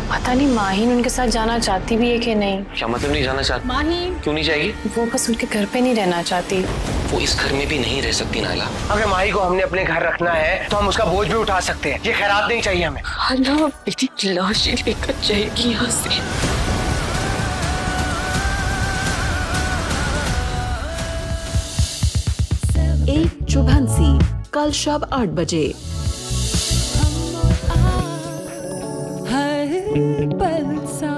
पता नहीं माहीन उनके साथ जाना चाहती भी है कि नहीं। क्या मतलब नहीं जाना चाहती? माहीन क्यों नहीं जाएगी? वो बस उनके घर पे नहीं रहना चाहती। वो इस घर में भी नहीं रह सकती नायला। अगर माही को हमने अपने घर रखना है तो हम उसका बोझ भी उठा सकते हैं। ये खैरात नहीं चाहिए हमें। खाला बेटी की लाश लेकर जाएगी यहाँ से। एक चुभंसी कल शाम 8 बजे। हर पल सा